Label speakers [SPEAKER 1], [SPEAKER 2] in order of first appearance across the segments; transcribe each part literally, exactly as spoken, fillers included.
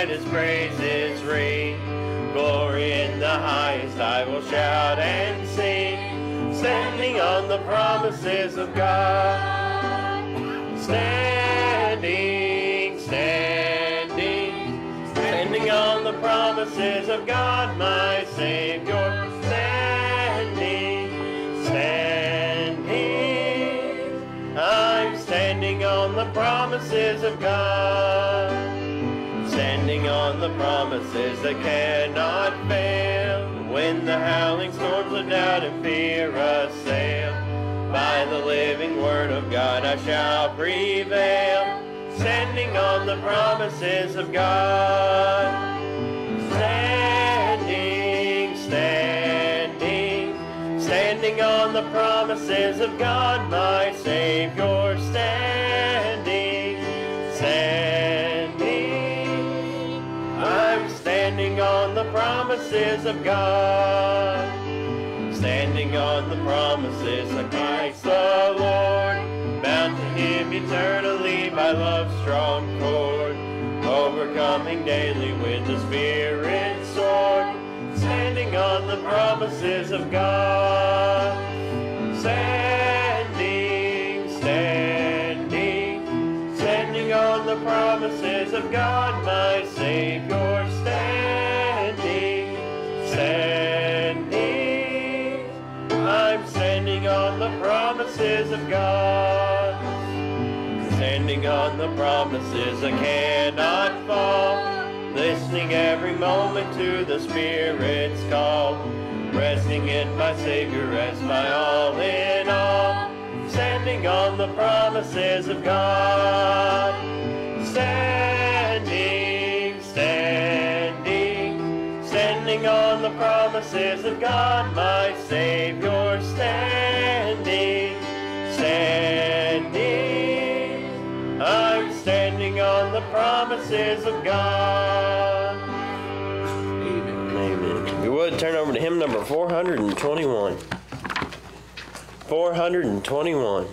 [SPEAKER 1] let his praises ring. Glory in the highest I will shout and sing, standing on the promises of God. Standing, standing, standing on the promises of God, my Savior. Standing, standing, I'm standing on the promises of God. Standing on the promises that cannot fail. When the howling storms of doubt and fear assail, by the living word of God I shall prevail. Standing on the promises of God. Standing, standing, standing on the promises of God, my Savior. Standing, standing, I'm standing on the promises of God. Standing on the promises of Christ the Lord, bound to him eternally by love's strong cord, overcoming daily with the Spirit's sword. Standing on the promises of God. Standing, standing, standing on the promises of God, my Savior. Standing, standing, I'm standing on the promises of God. Standing on the promises I cannot fall, listening every moment to the Spirit's call, resting in my Savior as my all in all. Standing on the promises of God. Standing, standing, standing on the promises of God, my Savior. Standing, standing, I'm standing on the promises of God. Amen. Amen. If you would, turn over to hymn number four hundred twenty-one. four hundred twenty-one.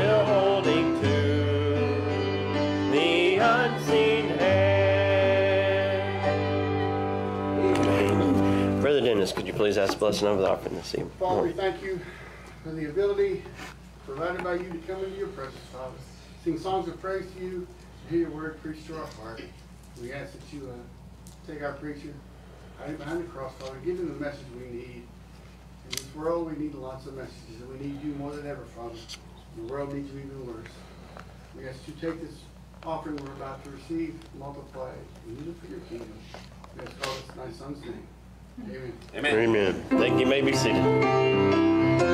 [SPEAKER 2] Unseen hand.
[SPEAKER 1] us, could you please ask a blessing over the offering this evening?
[SPEAKER 2] Father, we thank you for the ability provided by you to come into your presence, Father. Sing songs of praise to you, to hear your word preached to our heart. We ask that you uh, take our preacher, hide him behind the cross, Father, give him the message we need. In this world, we need lots of messages, and we need you more than ever, Father. The world needs you even worse. We ask you to take this offering we're about to receive, multiply it, and use it for your kingdom. We ask all this in thy son's name. Amen.
[SPEAKER 1] Amen. Amen. Thank you. You may be seated.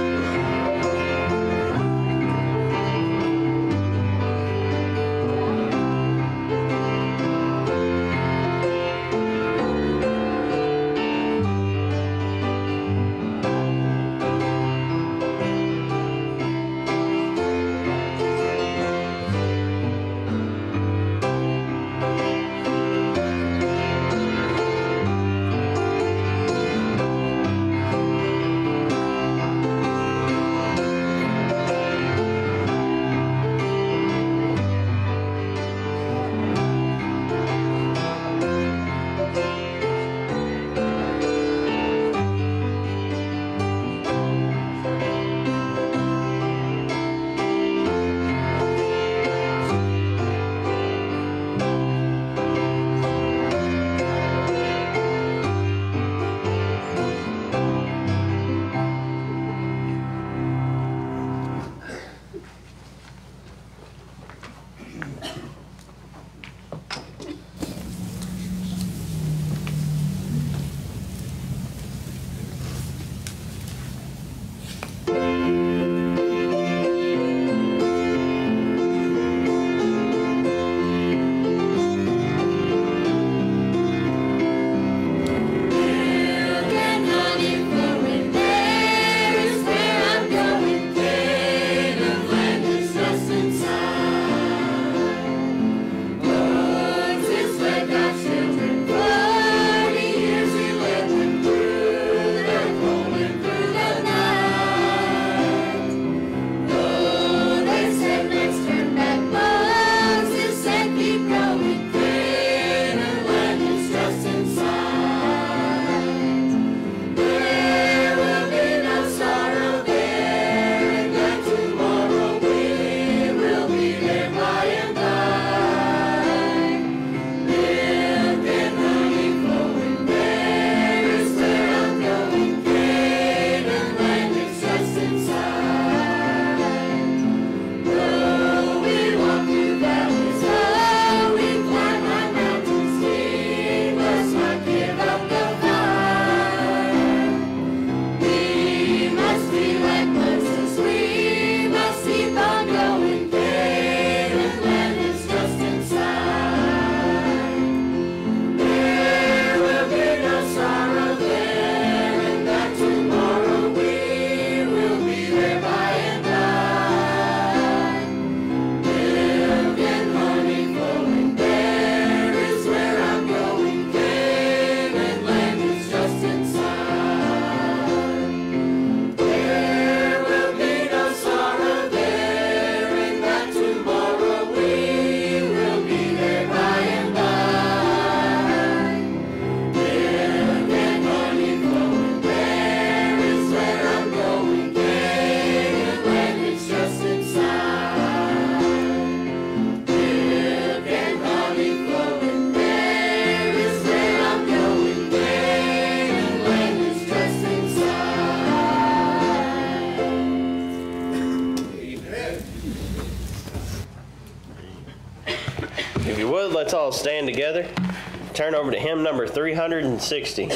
[SPEAKER 1] Let's all stand together. Turn over to hymn number three hundred sixty.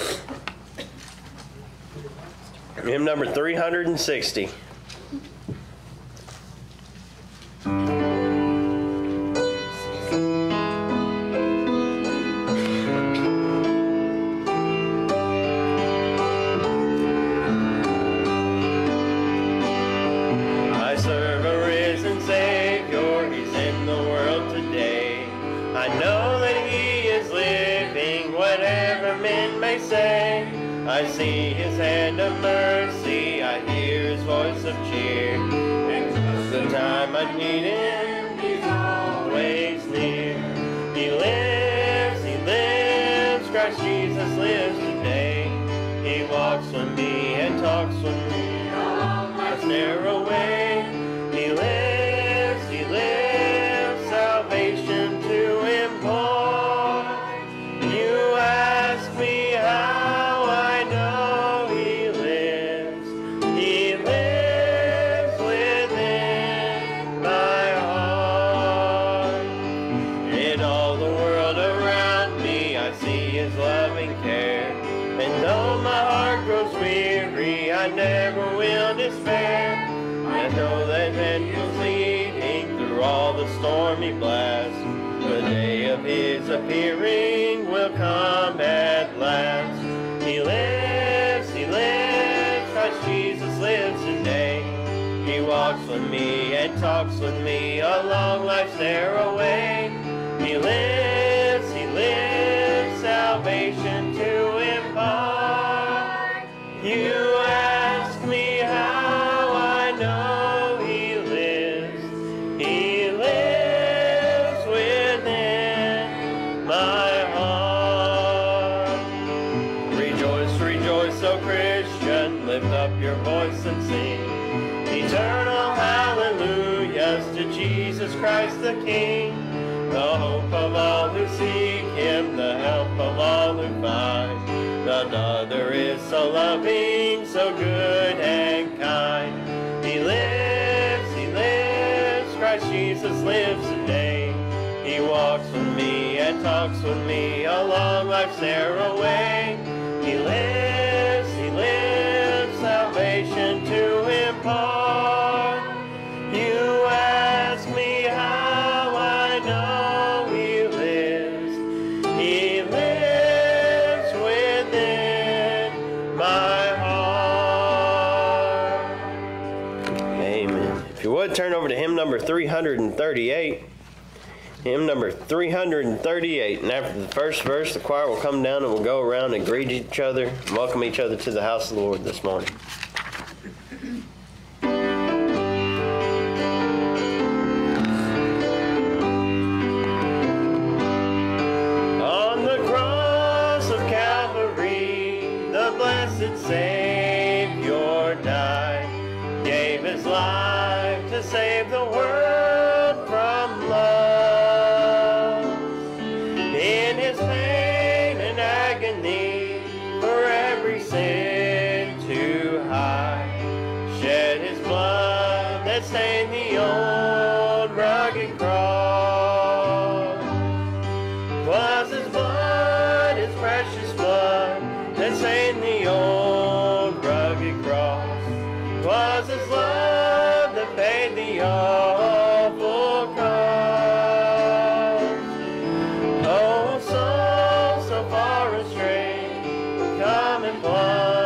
[SPEAKER 1] Hymn number three hundred sixty. I see his hand of mercy, I hear his voice of cheer. The time I need him, he's always near. He lives, he lives, Christ Jesus lives today. He walks with me and talks with me. Life's narrow way. He lives, he lives, salvation to impart. You ask me how I know he lives. He lives within my heart. In all the world around me, I see his loving care. And though my heart grows weary, I never will despair. I know that angels leading through all the stormy blasts. The day of his appearing will come at last. He lives, he lives, Christ Jesus lives today. He walks with me and talks with me along life's narrow way. He lives, he lives, salvation to impart. You ask me how I know he lives. He lives within my heart. Rejoice, rejoice, O Christian, lift up your voice and sing eternal hallelujahs to Jesus Christ the King. The hope of all who seek him, the help of all who find. None other is so loving, so good and kind. He lives, he lives, Christ Jesus lives today. He walks with me and talks with me along life's narrow way. He lives, he lives, salvation to impart. You ask me how I know he lives. He lives within my heart. Amen. If you would, turn over to hymn number three hundred thirty-eight. Hymn number three hundred thirty-eight. And after the first verse, the choir will come down and we'll go around and greet each other and welcome each other to the house of the Lord this morning. Savior died, gave his life to save the world from love. In his pain and agony, for every sin to hide, shed his blood that stained the old rugged cross. 'Twas his blood, his precious blood, that stained the old rugged cross. 'Twas his love that paid the awful cost. Oh, soul so far astray, come and plunge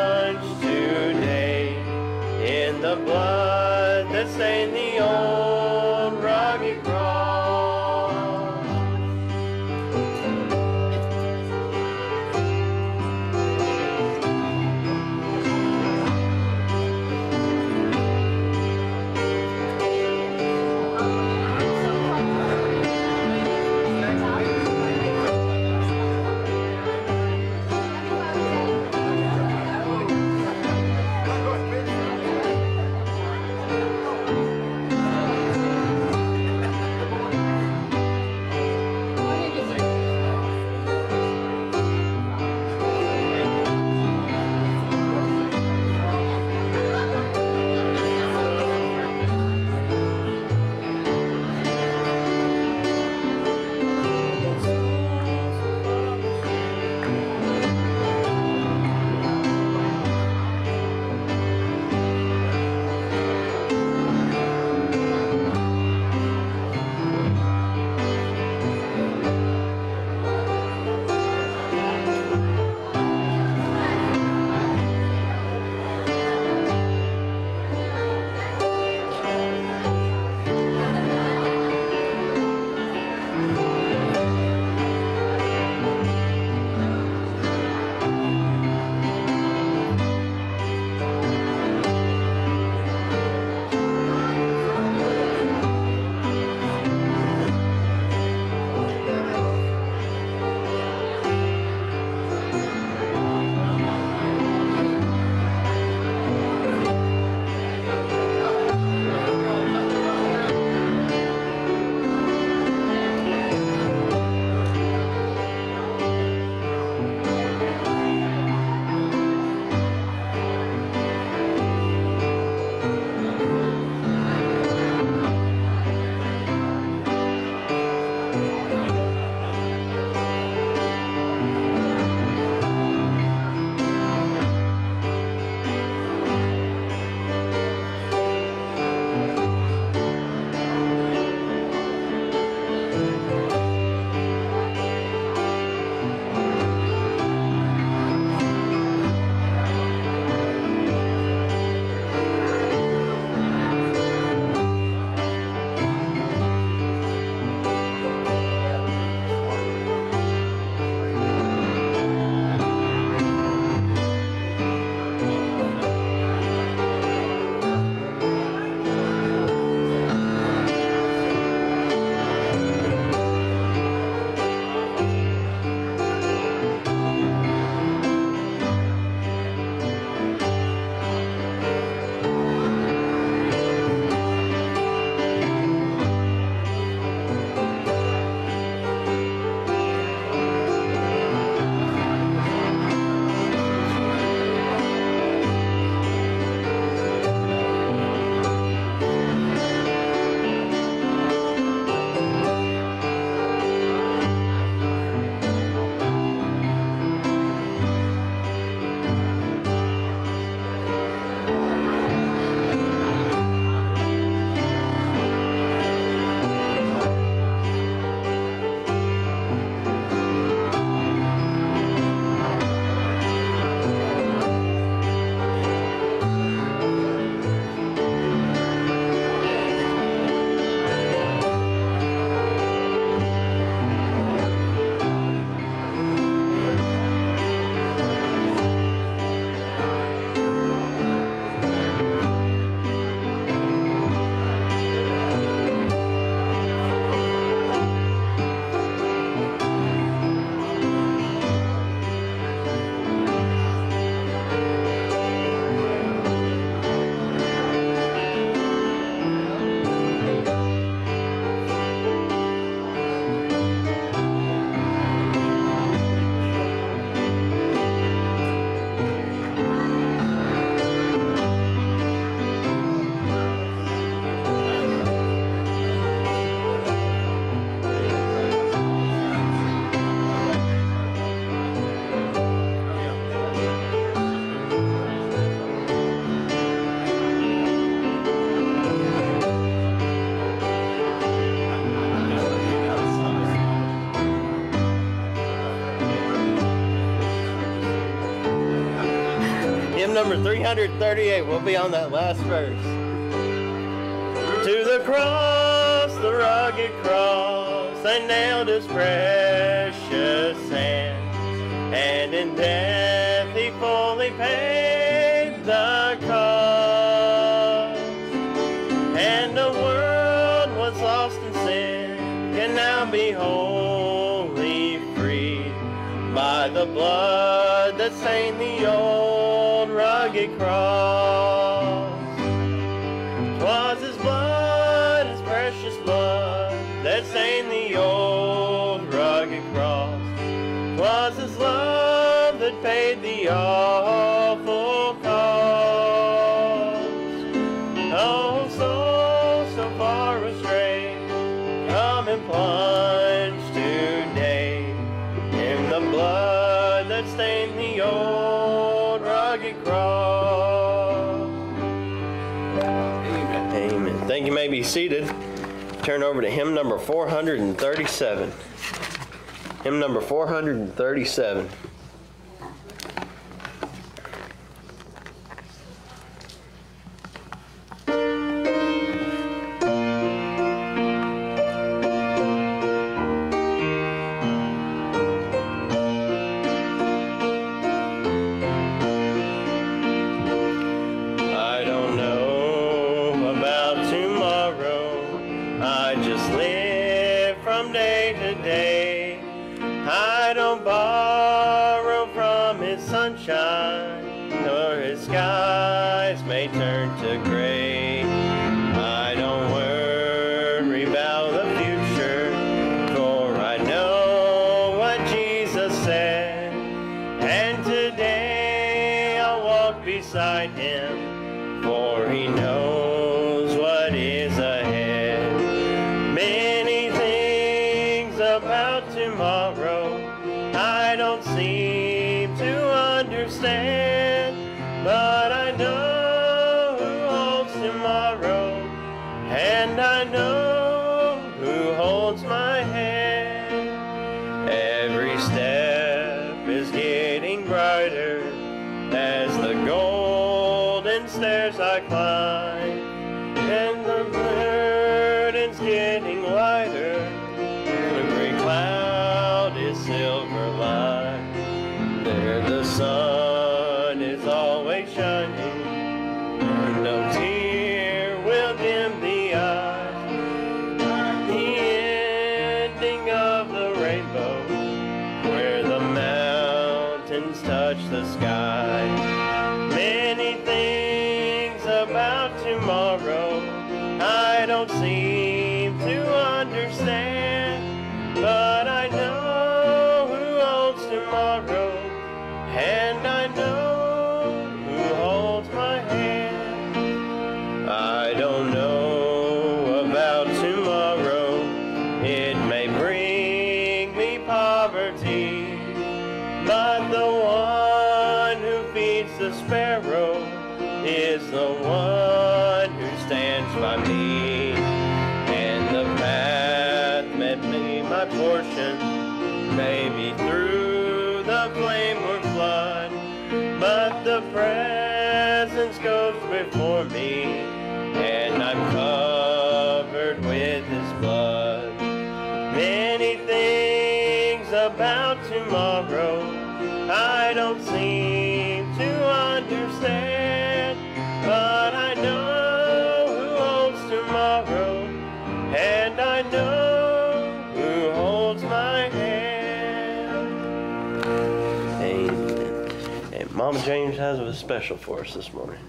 [SPEAKER 1] number three hundred thirty-eight. We'll be on that last verse. To the cross, the rugged cross, they nailed his precious hand, and in death he fully paid the cost. And the world was lost in sin, can now be wholly freed by the blood that stained the old rugged cross. 'Twas his blood, his precious blood, that stained the old rugged cross. 'Twas his love that paid the awful cost. Oh, soul so far astray, come and plunge today in the blood that stained the old rugged cross. Amen. Amen. Thank you. May be seated. Turn over to hymn number four hundred thirty-seven. Hymn number four hundred thirty-seven. Nor his skies may turn to gray. I don't worry about the future, for I know what Jesus said. And today I'll walk beside him, for he knows what is ahead. Many things about tomorrow I don't seem to understand, but I know who holds tomorrow, and I know who holds my hand. Every step is getting brighter as the golden stairs I climb, and the burden's getting lighter. Every cloud is silver lined. There the sun is always shining, and no tear will dim the eyes. The ending of the rainbow, where the mountains touch the sky. Many things about tomorrow I don't seem to understand, but I know who holds tomorrow, and I know who holds my hand. I don't know about tomorrow, it may bring me poverty, but the one who feeds the sparrow is the one who stands by me. And the path may be my portion, maybe through the flame or flood, but the presence goes before me, and I'm covered with his blood. Many things about tomorrow I don't seem to understand, but I know who holds tomorrow, and I know who holds my hand. Amen. And Mama James has a special for us this morning.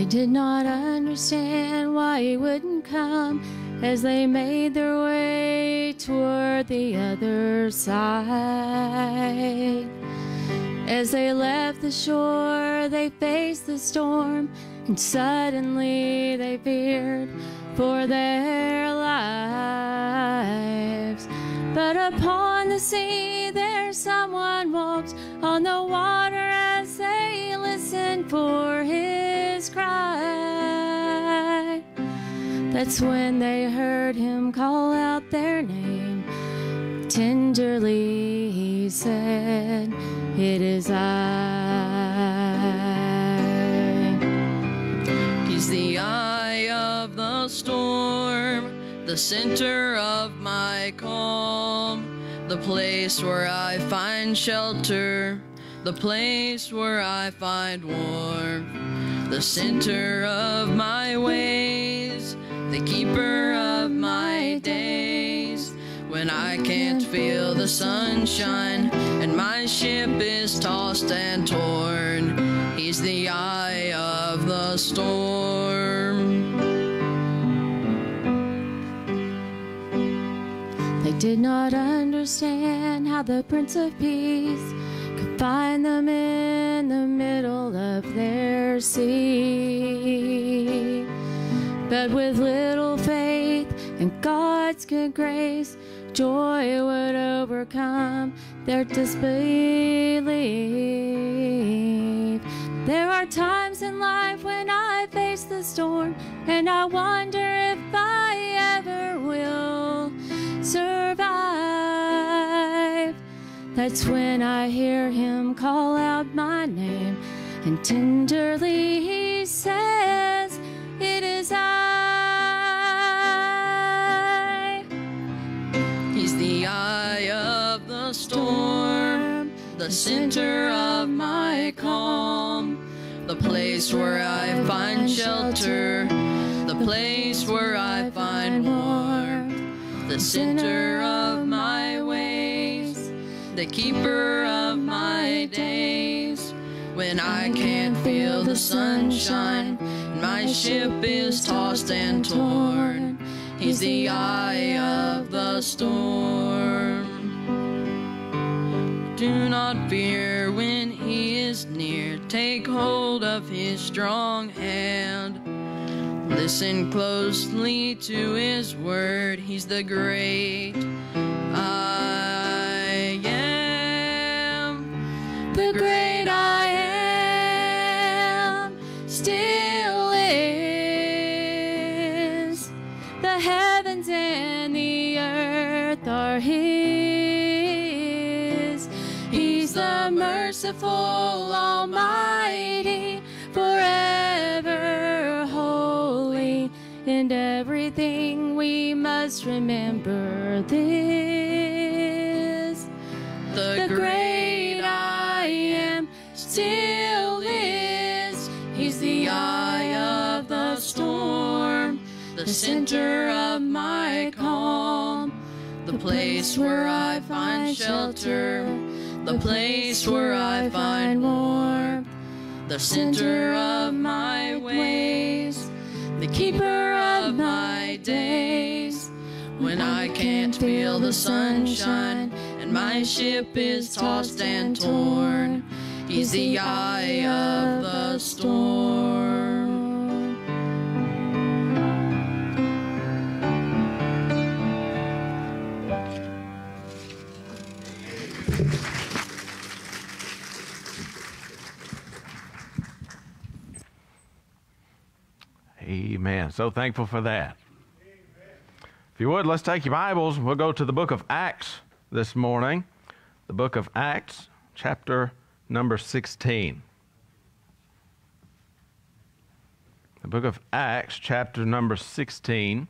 [SPEAKER 3] They did not understand why he wouldn't come as they made their way toward the other side. As they left the shore, they faced the storm, and suddenly they feared for their lives. But upon the sea there someone walked on the water as they listened for his cry. That's when they heard him call out their name. Tenderly he said, "It is I."
[SPEAKER 4] He's the eye of the storm, the center of my calm, the place where I find shelter, the place where I find warmth, the center of my ways, the keeper of my days. When I can't feel the sunshine and my ship is tossed and torn, he's the eye of the storm.
[SPEAKER 3] They did not understand how the Prince of Peace could find them in the middle of their sea. But with little faith and God's good grace, joy would overcome their disbelief. There are times in life when I face the storm and I wonder if I ever will survive. That's when I hear him call out my name, and tenderly he says, "It is I."
[SPEAKER 4] He's the eye of the storm, the center of my calm, the place where I find shelter, the place where I find warmth, the center of my ways, the keeper of my days. When I can't feel the sunshine and my ship is tossed and torn, he's the eye of the storm. Do not fear when he is near. Take hold of his strong hand. Listen closely to his word. He's the great I am.
[SPEAKER 3] The great I am still is. The heavens and the earth are his. He's the merciful Almighty, forever holy. In everything we must remember this. The great I am still is. He's the eye of the storm, the center of my calm, the place where I find shelter, the place where I find warmth, the center of my ways, the keeper of my days. When I can't feel the sunshine and my ship is tossed and torn, he's the eye of the storm.
[SPEAKER 5] Amen. So thankful for that. If you would, let's take your Bibles. We'll go to the book of Acts this morning. The book of Acts, chapter number sixteen. The book of Acts, chapter number sixteen.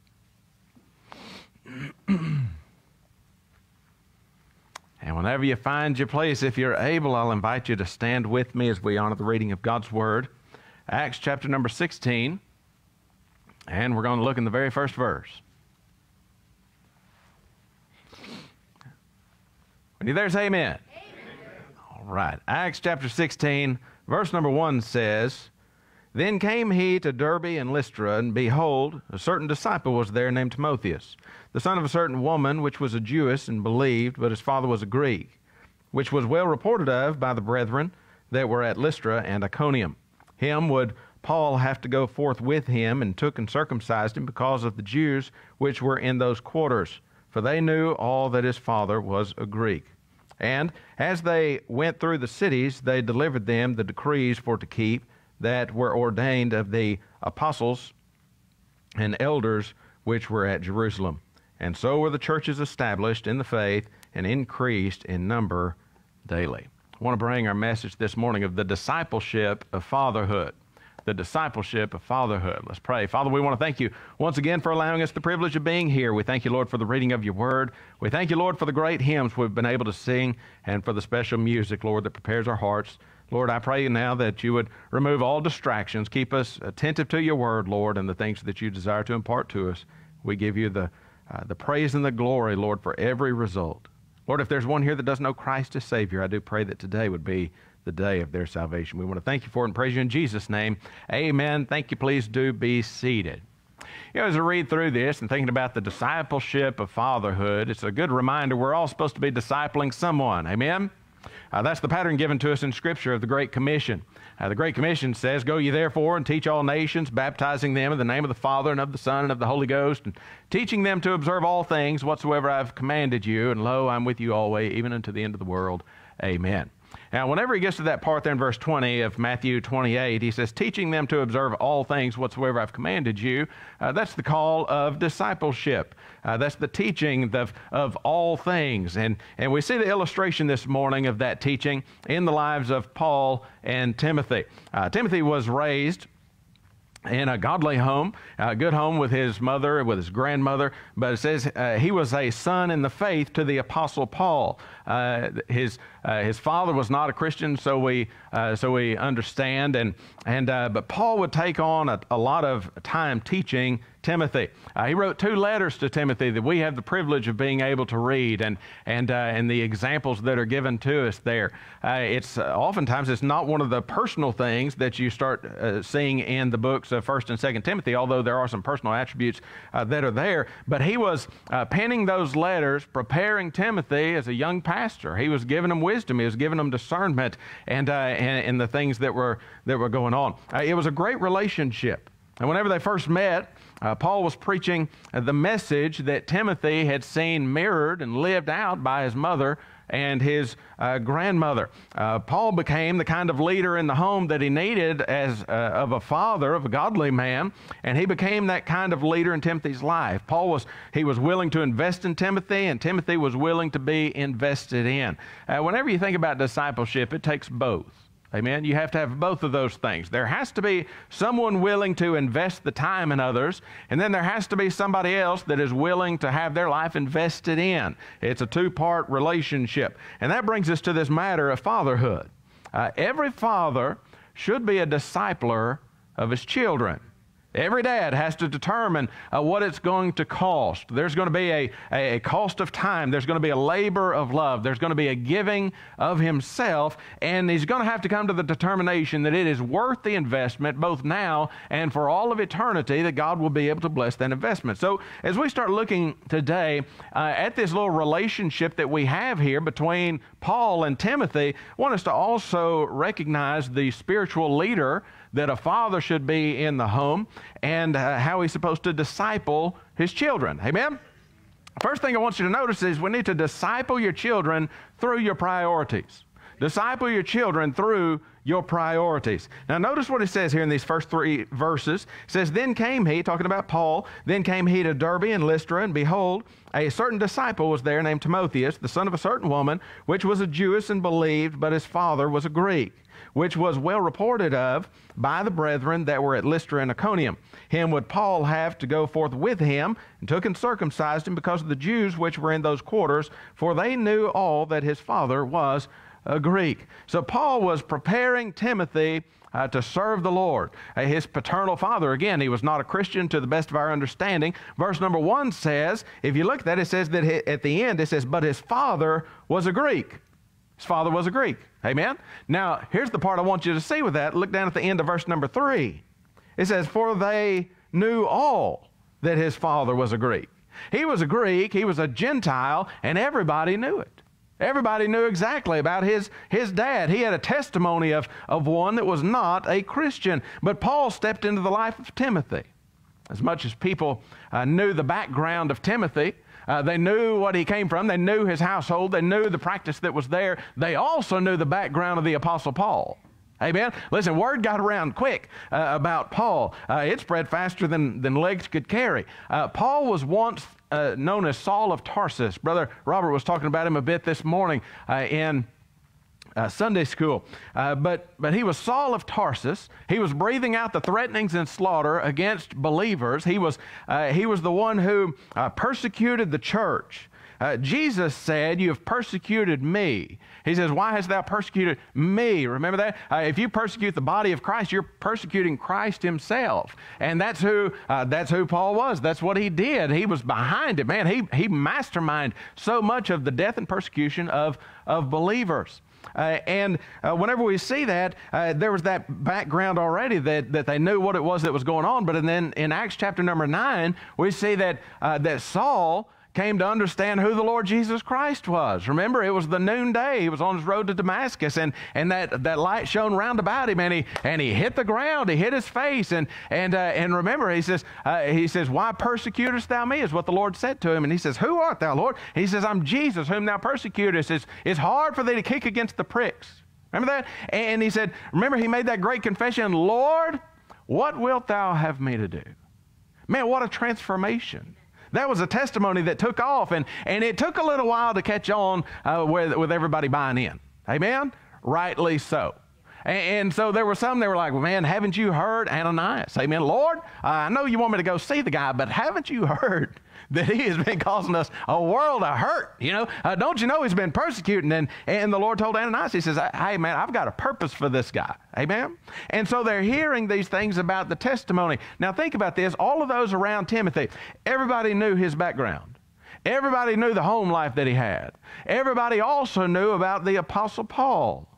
[SPEAKER 5] And whenever you find your place, if you're able, I'll invite you to stand with me as we honor the reading of God's Word. Acts chapter number sixteen, and we're going to look in the very first verse. When you're there, say amen. Amen. All right. Acts chapter sixteen, verse number one says, Then came he to Derbe and Lystra, and behold, a certain disciple was there named Timotheus, the son of a certain woman, which was a Jewess, and believed, but his father was a Greek, which was well reported of by the brethren that were at Lystra and Iconium. Him would Paul have to go forth with him, and took and circumcised him because of the Jews which were in those quarters, for they knew all that his father was a Greek. And as they went through the cities, they delivered them the decrees for to keep that were ordained of the apostles and elders which were at Jerusalem. And so were the churches established in the faith and increased in number daily. I want to bring our message this morning of the discipleship of fatherhood. The discipleship of fatherhood. Let's pray. Father, we want to thank you once again for allowing us the privilege of being here. We thank you, Lord, for the reading of your word. We thank you, Lord, for the great hymns we've been able to sing, and for the special music, Lord, that prepares our hearts. Lord, I pray now that you would remove all distractions, keep us attentive to your word, Lord, and the things that you desire to impart to us. We give you the, uh, the praise and the glory, Lord, for every result. Lord, if there's one here that doesn't know Christ as Savior, I do pray that today would be the day of their salvation. We want to thank you for it and praise you in Jesus' name. Amen. Thank you. Please do be seated. You know, as I read through this and thinking about the discipleship of fatherhood, it's a good reminder we're all supposed to be discipling someone. Amen? Uh, that's the pattern given to us in Scripture of the Great Commission. Uh, the Great Commission says, "Go ye therefore and teach all nations, baptizing them in the name of the Father and of the Son and of the Holy Ghost, and teaching them to observe all things whatsoever I have commanded you. And lo, I'm with you always, even unto the end of the world. Amen." Now, whenever he gets to that part there in verse twenty of Matthew twenty-eight, he says, teaching them to observe all things whatsoever I've commanded you. Uh, that's the call of discipleship. Uh, that's the teaching of, of all things. And, and we see the illustration this morning of that teaching in the lives of Paul and Timothy. Uh, Timothy was raised in a godly home, a good home with his mother, with his grandmother, but it says uh, he was a son in the faith to the Apostle Paul. Uh, his uh, his father was not a Christian, so we uh, so we understand, and and uh, but Paul would take on a, a lot of time teaching Timothy. Uh, he wrote two letters to Timothy that we have the privilege of being able to read, and and uh, and the examples that are given to us there. Uh, it's uh, oftentimes it's not one of the personal things that you start uh, seeing in the books of First and Second Timothy, although there are some personal attributes uh, that are there. But he was uh, penning those letters, preparing Timothy as a young pastor. He was giving him wisdom. He was giving him discernment, and uh, and, and the things that were that were going on. Uh, it was a great relationship. And whenever they first met, uh, Paul was preaching uh, the message that Timothy had seen mirrored and lived out by his mother and his uh, grandmother. Uh, Paul became the kind of leader in the home that he needed as uh, of a father, of a godly man, and he became that kind of leader in Timothy's life. Paul was, he was willing to invest in Timothy, and Timothy was willing to be invested in. Uh, whenever you think about discipleship, it takes both. Amen. You have to have both of those things. There has to be someone willing to invest the time in others, and then there has to be somebody else that is willing to have their life invested in. It's a two-part relationship. And that brings us to this matter of fatherhood. Uh, every father should be a discipler of his children. Every dad has to determine uh, what it's going to cost. There's going to be a, a, a cost of time. There's going to be a labor of love. There's going to be a giving of himself, and he's going to have to come to the determination that it is worth the investment, both now and for all of eternity, that God will be able to bless that investment. So as we start looking today uh, at this little relationship that we have here between Paul and Timothy, I want us to also recognize the spiritual leader that a father should be in the home, and uh, how he's supposed to disciple his children. Amen? First thing I want you to notice is we need to disciple your children through your priorities. Disciple your children through your priorities. Now notice what it says here in these first three verses. It says, then came he, talking about Paul, then came he to Derbe and Lystra, and behold, a certain disciple was there named Timotheus, the son of a certain woman, which was a Jewess and believed, but his father was a Greek, which was well reported of by the brethren that were at Lystra and Iconium. Him would Paul have to go forth with him, and took and circumcised him because of the Jews which were in those quarters, for they knew all that his father was a Greek. So Paul was preparing Timothy uh, to serve the Lord. Uh, his paternal father, again, he was not a Christian to the best of our understanding. Verse number one says, if you look at that, it says that at the end, it says, but his father was a Greek. His father was a Greek. Amen? Now, here's the part I want you to see with that. Look down at the end of verse number three. It says, for they knew all that his father was a Greek. He was a Greek, he was a Gentile, and everybody knew it. Everybody knew exactly about his, his dad. He had a testimony of, of one that was not a Christian. But Paul stepped into the life of Timothy. As much as people uh, knew the background of Timothy, uh, they knew what he came from, they knew his household, they knew the practice that was there, they also knew the background of the Apostle Paul. Amen? Listen, word got around quick uh, about Paul. Uh, it spread faster than, than legs could carry. Uh, Paul was once uh, known as Saul of Tarsus. Brother Robert was talking about him a bit this morning uh, in uh, Sunday school. Uh, but, but he was Saul of Tarsus. He was breathing out the threatenings and slaughter against believers. He was, uh, he was the one who uh, persecuted the church. Uh, Jesus said, you have persecuted me. He says, why hast thou persecuted me? Remember that? Uh, if you persecute the body of Christ, you're persecuting Christ himself. And that's who uh, that's who Paul was. That's what he did. He was behind it. Man, he, he masterminded so much of the death and persecution of, of believers. Uh, and uh, whenever we see that, uh, there was that background already that, that they knew what it was that was going on. But then in Acts chapter number nine, we see that uh, that Saul came to understand who the Lord Jesus Christ was. Remember, it was the noonday. He was on his road to Damascus, and, and that, that light shone round about him, and he and he hit the ground. He hit his face, and and uh, and remember, he says, uh, he says, why persecutest thou me? Is what the Lord said to him, and he says, who art thou, Lord? And he says, I'm Jesus, whom thou persecutest. It's, it's hard for thee to kick against the pricks. Remember that? And he said, remember, he made that great confession, Lord, what wilt thou have me to do? Man, what a transformation. That was a testimony that took off, and, and it took a little while to catch on uh, with, with everybody buying in. Amen? Rightly so. And, and so there were some that were like, well, man, haven't you heard Ananias? Amen. Lord, uh, I know you want me to go see the guy, but haven't you heard that he has been causing us a world of hurt? You know, uh, don't you know he's been persecuting? And, and the Lord told Ananias, he says, hey, man, I've got a purpose for this guy. Amen? And so they're hearing these things about the testimony. Now think about this. All of those around Timothy, everybody knew his background. Everybody knew the home life that he had. Everybody also knew about the Apostle Paul.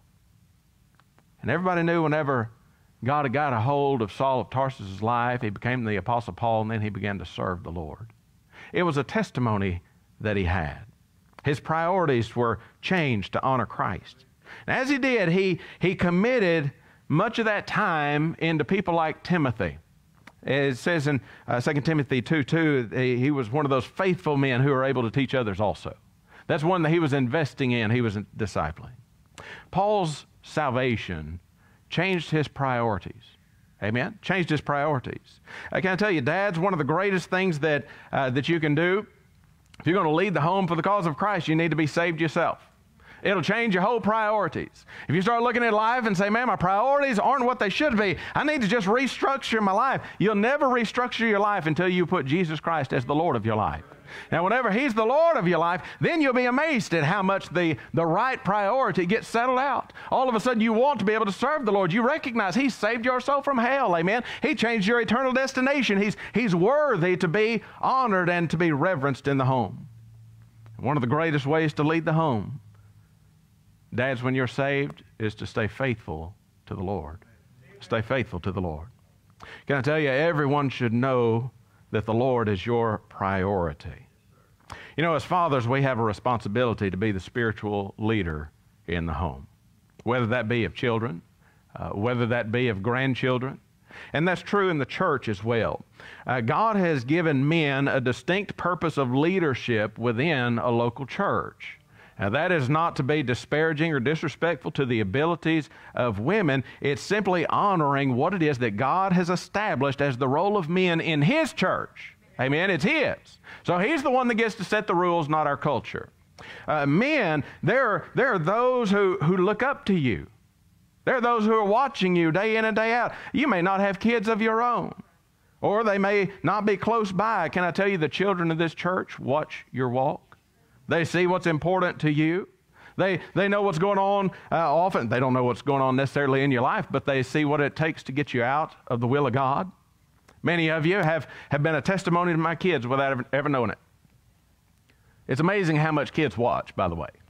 [SPEAKER 5] And everybody knew whenever God had got a hold of Saul of Tarsus' life, he became the Apostle Paul, and then he began to serve the Lord. It was a testimony that he had. His priorities were changed to honor Christ. And as he did, he, he committed much of that time into people like Timothy. It says in uh, Second Timothy two two, he, he was one of those faithful men who were able to teach others also. That's one that he was investing in, he was discipling. Paul's salvation changed his priorities. Amen? Changed his priorities. I can tell you, dads, one of the greatest things that, uh, that you can do, if you're going to lead the home for the cause of Christ, you need to be saved yourself. It'll change your whole priorities. If you start looking at life and say, man, my priorities aren't what they should be, I need to just restructure my life. You'll never restructure your life until you put Jesus Christ as the Lord of your life. Now, whenever he's the Lord of your life, then you'll be amazed at how much the, the right priority gets settled out. All of a sudden, you want to be able to serve the Lord. You recognize he's saved your soul from hell, amen? He changed your eternal destination. He's, he's worthy to be honored and to be reverenced in the home. One of the greatest ways to lead the home, dads, when you're saved, is to stay faithful to the Lord. Stay faithful to the Lord. Can I tell you, everyone should know that the Lord is your priority. You know, as fathers, we have a responsibility to be the spiritual leader in the home, whether that be of children, uh, whether that be of grandchildren. And that's true in the church as well. Uh, God has given men a distinct purpose of leadership within a local church. Now, that is not to be disparaging or disrespectful to the abilities of women. It's simply honoring what it is that God has established as the role of men in his church. Amen? It's his. So he's the one that gets to set the rules, not our culture. Uh, men, there are, there are those who, who look up to you. There are those who are watching you day in and day out. You may not have kids of your own, or they may not be close by. Can I tell you, the children of this church watch your walk? They see what's important to you. They, they know what's going on uh, often. They don't know what's going on necessarily in your life, but they see what it takes to get you out of the will of God. Many of you have, have been a testimony to my kids without ever, ever knowing it. It's amazing how much kids watch, by the way.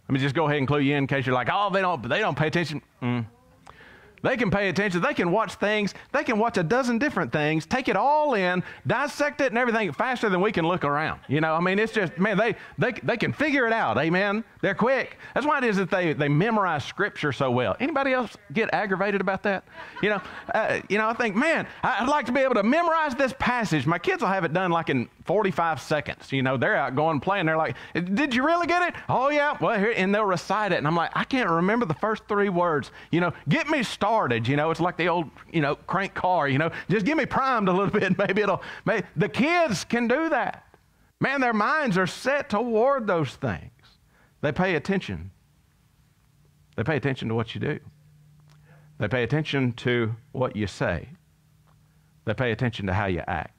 [SPEAKER 5] Let me just go ahead and clue you in in case you're like, oh, they don't, they don't pay attention. Mm. They can pay attention. They can watch things. They can watch a dozen different things, take it all in, dissect it and everything faster than we can look around. You know, I mean, it's just, man, they, they, they can figure it out. Amen. They're quick. That's why it is that they, they memorize Scripture so well. Anybody else get aggravated about that? You know, uh, you know, I think, man, I'd like to be able to memorize this passage. My kids will have it done like in forty-five seconds. You know, they're out going playing. They're like, did you really get it? Oh, yeah. Well, here, and they'll recite it. And I'm like, I can't remember the first three words. You know, get me started. You know, it's like the old, you know, crank car, you know, just get me primed a little bit. Maybe it'll, maybe the kids can do that. Man, their minds are set toward those things. They pay attention. They pay attention to what you do. They pay attention to what you say. They pay attention to how you act.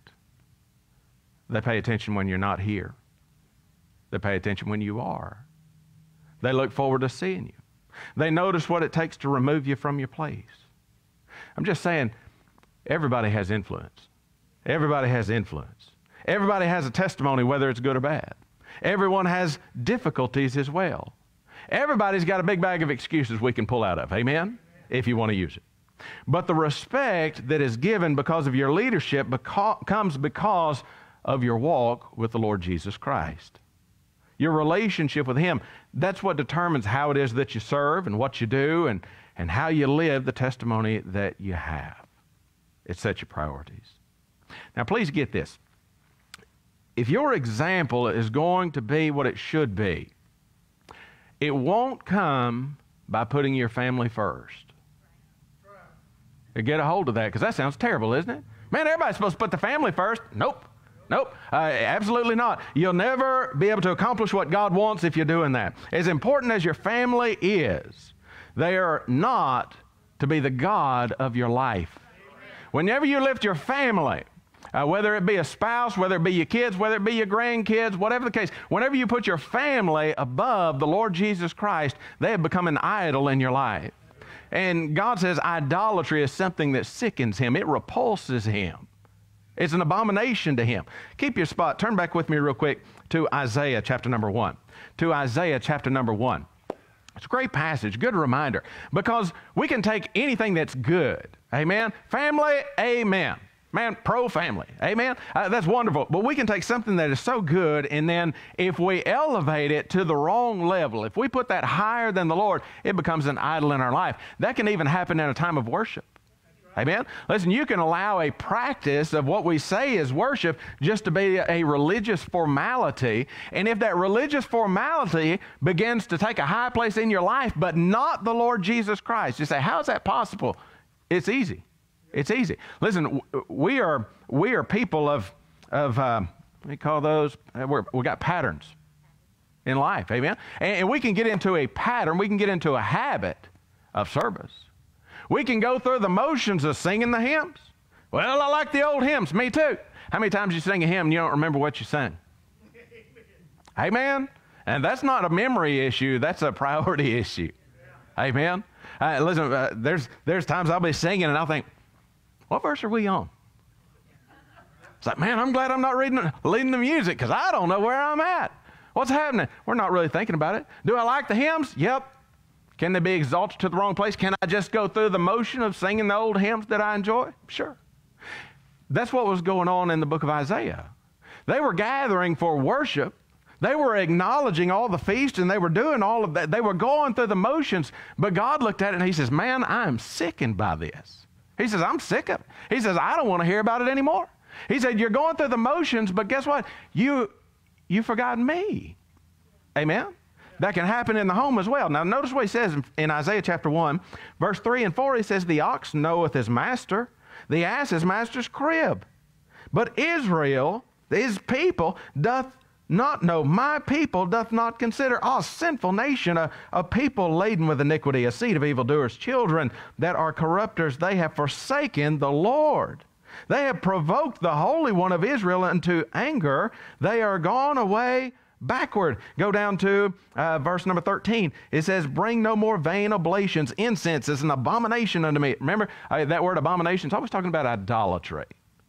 [SPEAKER 5] They pay attention when you're not here. They pay attention when you are. They look forward to seeing you. They notice what it takes to remove you from your place. I'm just saying, everybody has influence. Everybody has influence. Everybody has a testimony, whether it's good or bad. Everyone has difficulties as well. Everybody's got a big bag of excuses we can pull out of, amen, if you want to use it. But the respect that is given because of your leadership beca- comes because of your walk with the Lord Jesus Christ. Your relationship with Him, that's what determines how it is that you serve and what you do and, and how you live the testimony that you have. It sets your priorities. Now, please get this. If your example is going to be what it should be, it won't come by putting your family first. Get a hold of that, because that sounds terrible, isn't it? Man, everybody's supposed to put the family first. Nope. Nope, uh, absolutely not. You'll never be able to accomplish what God wants if you're doing that. As important as your family is, they are not to be the God of your life. Whenever you lift your family, uh, whether it be a spouse, whether it be your kids, whether it be your grandkids, whatever the case, whenever you put your family above the Lord Jesus Christ, they have become an idol in your life. And God says idolatry is something that sickens Him. It repulses Him. It's an abomination to Him. Keep your spot. Turn back with me real quick to Isaiah chapter number one. To Isaiah chapter number one. It's a great passage, good reminder, because we can take anything that's good. Amen. Family, amen. Man, pro-family. Amen. Uh, that's wonderful. But we can take something that is so good, and then if we elevate it to the wrong level, if we put that higher than the Lord, it becomes an idol in our life. That can even happen in a time of worship. Amen. Listen, you can allow a practice of what we say is worship just to be a religious formality. And if that religious formality begins to take a high place in your life, but not the Lord Jesus Christ, you say, how is that possible? It's easy. It's easy. Listen, we are we are people of, of um, what do you call those? We're, we got patterns in life. Amen. And, and we can get into a pattern. We can get into a habit of service. We can go through the motions of singing the hymns. Well, I like the old hymns. Me too. How many times you sing a hymn and you don't remember what you sang? Amen. And that's not a memory issue. That's a priority issue. Amen. Uh, listen, uh, there's there's times I'll be singing and I'll think, what verse are we on? It's like, man, I'm glad I'm not reading, leading the music because I don't know where I'm at. What's happening? We're not really thinking about it. Do I like the hymns? Yep. Can they be exalted to the wrong place? Can I just go through the motion of singing the old hymns that I enjoy? Sure. That's what was going on in the book of Isaiah. They were gathering for worship. They were acknowledging all the feasts and they were doing all of that. They were going through the motions, but God looked at it and He says, man, I am sickened by this. He says, I'm sick of it. He says, I don't want to hear about it anymore. He said, you're going through the motions, but guess what? You, you forgot me. Amen? That can happen in the home as well. Now, notice what He says in, in Isaiah chapter one, verse three and four. He says, the ox knoweth his master, the ass his master's crib. But Israel, His people, doth not know. My people doth not consider. A sinful nation, a, a people laden with iniquity, a seed of evildoers, children that are corrupters. They have forsaken the Lord. They have provoked the Holy One of Israel into anger. They are gone away backward. Go down to uh, verse number thirteen. It says, bring no more vain oblations. Incense is an abomination unto me. Remember, uh, that word abomination is always talking about idolatry.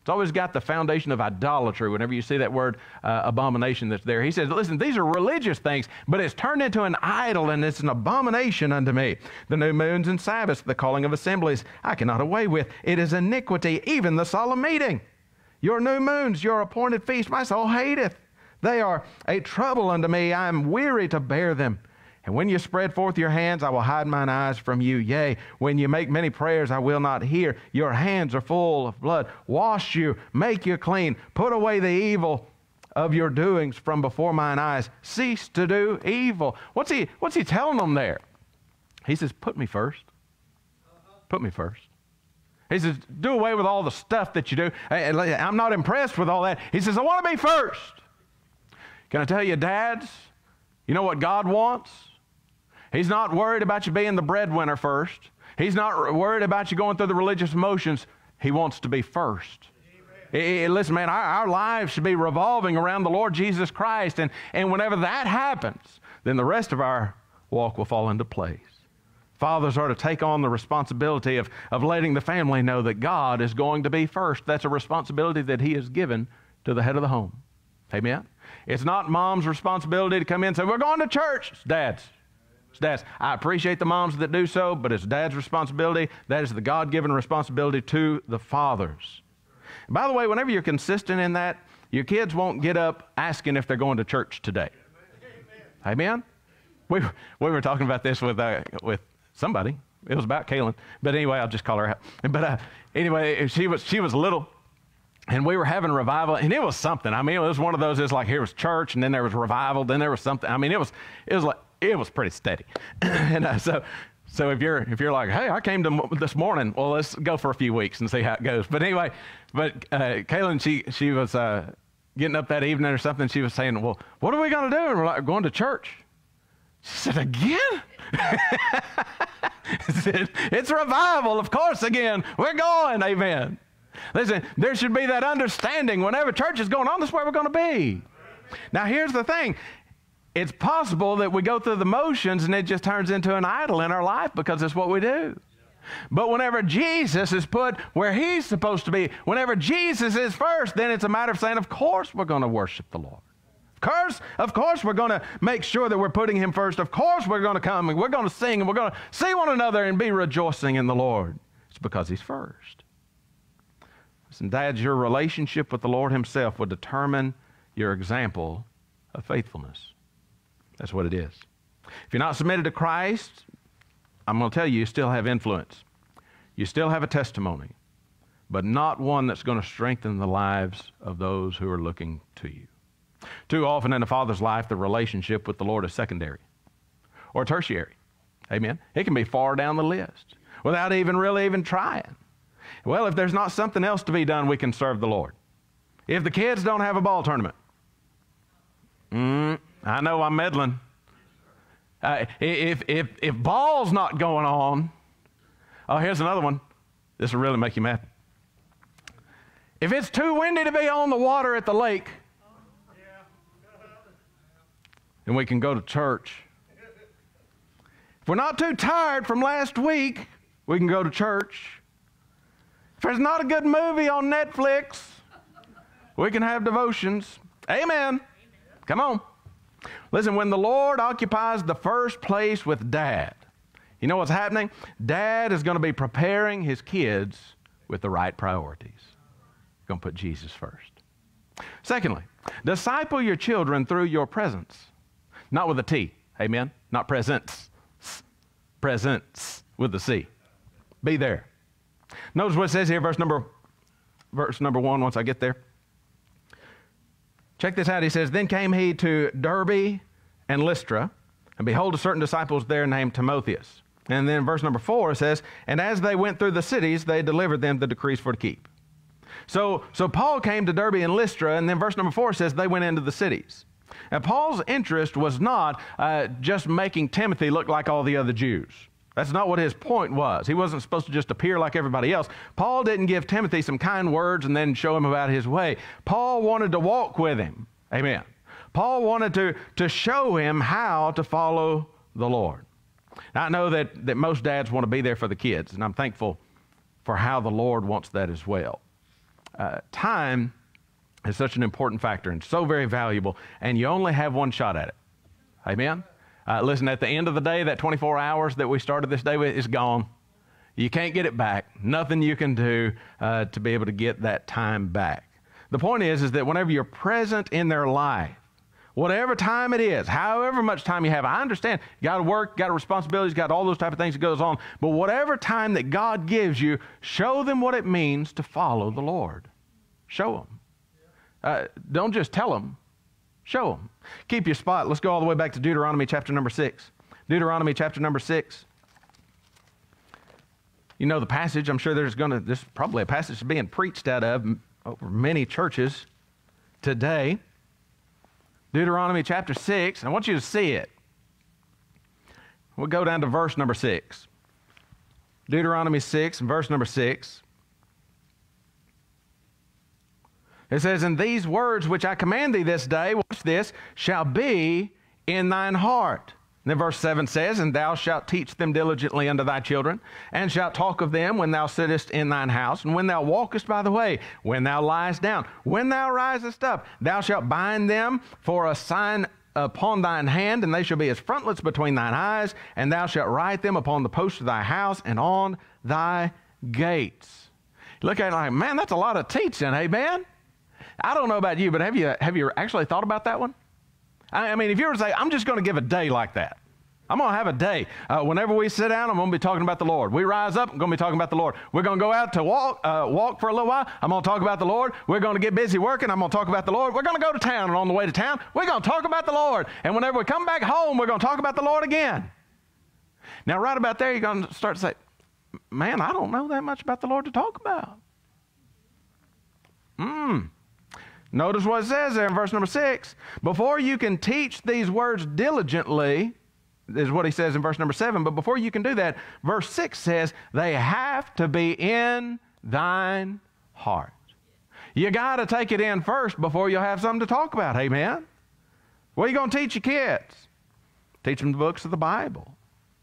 [SPEAKER 5] It's always got the foundation of idolatry whenever you see that word uh, abomination that's there. He says, listen, these are religious things, but it's turned into an idol, and it's an abomination unto me. The new moons and Sabbaths, the calling of assemblies, I cannot away with. It is iniquity, even the solemn meeting. Your new moons, your appointed feast, my soul hateth. They are a trouble unto me. I am weary to bear them. And when you spread forth your hands, I will hide mine eyes from you. Yea, when you make many prayers, I will not hear. Your hands are full of blood. Wash you, make you clean. Put away the evil of your doings from before mine eyes. Cease to do evil. What's he, what's he telling them there? He says, put me first. Put me first. He says, do away with all the stuff that you do. I'm not impressed with all that. He says, I want to be first. Can I tell you, dads, you know what God wants? He's not worried about you being the breadwinner first. He's not worried about you going through the religious motions. He wants to be first. He, listen, man, our, our lives should be revolving around the Lord Jesus Christ. And, and whenever that happens, then the rest of our walk will fall into place. Fathers are to take on the responsibility of, of letting the family know that God is going to be first. That's a responsibility that He has given to the head of the home. Amen? It's not mom's responsibility to come in and say, we're going to church. It's dad's. It's dad's. I appreciate the moms that do so, but it's dad's responsibility. That is the God-given responsibility to the fathers. And by the way, whenever you're consistent in that, your kids won't get up asking if they're going to church today. Amen? Amen? We, we were talking about this with, uh, with somebody. It was about Kaylin. But anyway, I'll just call her out. But uh, anyway, she was, she was little. And we were having revival, and it was something. I mean, it was one of those, it's like here was church, and then there was revival, then there was something. I mean, it was it was like, it was pretty steady. and uh, so so if you're if you're like, hey, I came to this morning, well, let's go for a few weeks and see how it goes. But anyway, but uh, Kaylin, she, she was uh, getting up that evening or something. She was saying, well, what are we going to do? And we're like, going to church. She said, again? said, it's revival, of course, again. We're going, amen. Listen, there should be that understanding whenever church is going on, that's where we're going to be. Now, here's the thing. It's possible that we go through the motions and it just turns into an idol in our life because it's what we do. But whenever Jesus is put where He's supposed to be, whenever Jesus is first, then it's a matter of saying, of course we're going to worship the Lord. Of course, of course we're going to make sure that we're putting Him first. Of course we're going to come and we're going to sing and we're going to see one another and be rejoicing in the Lord. It's because He's first. Listen, dads, your relationship with the Lord Himself will determine your example of faithfulness. That's what it is. If you're not submitted to Christ, I'm going to tell you, you still have influence. You still have a testimony, but not one that's going to strengthen the lives of those who are looking to you. Too often in a father's life, the relationship with the Lord is secondary or tertiary. Amen? It can be far down the list without even really even trying. Well, if there's not something else to be done, we can serve the Lord. If the kids don't have a ball tournament, mm, I know I'm meddling. Uh, if, if, if ball's not going on, oh, here's another one. This will really make you mad. If it's too windy to be on the water at the lake, then we can go to church. If we're not too tired from last week, we can go to church. If there's not a good movie on Netflix, we can have devotions. Amen. Come on. Listen, when the Lord occupies the first place with Dad, you know what's happening? Dad is going to be preparing his kids with the right priorities. He's going to put Jesus first. Secondly, disciple your children through your presence. Not with a T. Amen. Not presents. Presence with the C. Be there. Notice what it says here, verse number, verse number one, once I get there. Check this out. He says, then came he to Derbe and Lystra, and behold, a certain disciples there named Timotheus. And then verse number four says, and as they went through the cities, they delivered them the decrees for to keep. So, so Paul came to Derbe and Lystra, and then verse number four says they went into the cities. Now, Paul's interest was not uh, just making Timothy look like all the other Jews. That's not what his point was. He wasn't supposed to just appear like everybody else. Paul didn't give Timothy some kind words and then show him about his way. Paul wanted to walk with him. Amen. Paul wanted to, to show him how to follow the Lord. Now, I know that, that most dads want to be there for the kids, and I'm thankful for how the Lord wants that as well. uh, time is such an important factor and so very valuable, and you only have one shot at it. Amen? Uh, listen, at the end of the day, that twenty-four hours that we started this day with is gone. You can't get it back. Nothing you can do uh, to be able to get that time back. The point is, is that whenever you're present in their life, whatever time it is, however much time you have, I understand, you got to work, got responsibilities, got all those type of things that goes on, but whatever time that God gives you, show them what it means to follow the Lord. Show them. Uh, don't just tell them. Show them. Keep your spot. Let's go all the way back to Deuteronomy chapter number six. Deuteronomy chapter number six. You know the passage. I'm sure there's going to, this is probably a passage being preached out of over many churches today. Deuteronomy chapter six. I want you to see it. We'll go down to verse number six. Deuteronomy six and verse number six. It says, "And these words which I command thee this day," watch this, "shall be in thine heart." And then verse seven says, "And thou shalt teach them diligently unto thy children, and shalt talk of them when thou sittest in thine house, and when thou walkest by the way, when thou liest down, when thou risest up. Thou shalt bind them for a sign upon thine hand, and they shall be as frontlets between thine eyes, and thou shalt write them upon the posts of thy house and on thy gates." You look at it like, man, that's a lot of teaching, amen? I don't know about you, but have you, have you actually thought about that one? I mean, if you were to say, I'm just going to give a day like that. I'm going to have a day. Uh, whenever we sit down, I'm going to be talking about the Lord. We rise up, I'm going to be talking about the Lord. We're going to go out to walk, uh, walk for a little while. I'm going to talk about the Lord. We're going to get busy working. I'm going to talk about the Lord. We're going to go to town, and on the way to town, we're going to talk about the Lord. And whenever we come back home, we're going to talk about the Lord again. Now, right about there, you're going to start to say, man, I don't know that much about the Lord to talk about. Hmm. Notice what it says there in verse number six. "Before you can teach these words diligently," is what he says in verse number seven, but before you can do that, verse six says, "they have to be in thine heart." You got to take it in first before you'll have something to talk about, amen? What are you going to teach your kids? Teach them the books of the Bible.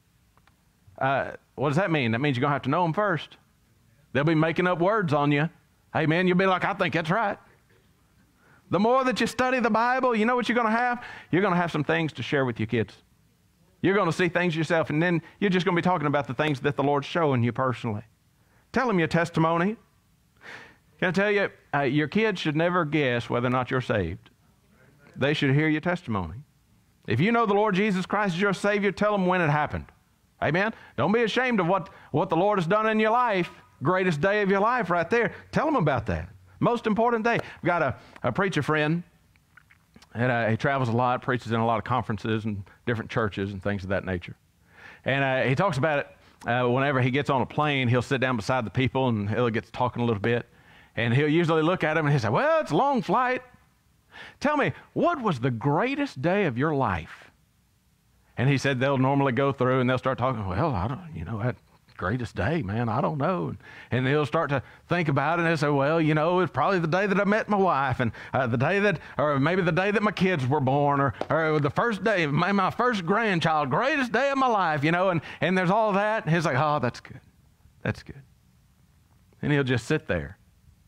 [SPEAKER 5] Uh, what does that mean? That means you're going to have to know them first. They'll be making up words on you. Amen. You'll be like, I think that's right. The more that you study the Bible, you know what you're going to have? You're going to have some things to share with your kids. You're going to see things yourself, and then you're just going to be talking about the things that the Lord's showing you personally. Tell them your testimony. Can I tell you, uh, your kids should never guess whether or not you're saved. They should hear your testimony. If you know the Lord Jesus Christ is your Savior, tell them when it happened. Amen? Don't be ashamed of what, what the Lord has done in your life. Greatest day of your life right there. Tell them about that. Most important day. I've got a, a preacher friend, and uh, he travels a lot, preaches in a lot of conferences and different churches and things of that nature. And uh, he talks about it uh, whenever he gets on a plane, he'll sit down beside the people and he'll get to talking a little bit. And he'll usually look at them and he'll say, well, it's a long flight. Tell me, what was the greatest day of your life? And he said they'll normally go through and they'll start talking, well, I don't, you know, that greatest day, man, I don't know. And, and they'll start to think about it, and they'll say, well, you know, it's probably the day that I met my wife, and uh, the day that, or maybe the day that my kids were born, or, or the first day, my, my first grandchild, greatest day of my life, you know, and, and there's all that. And he's like, oh, that's good. That's good. And he'll just sit there.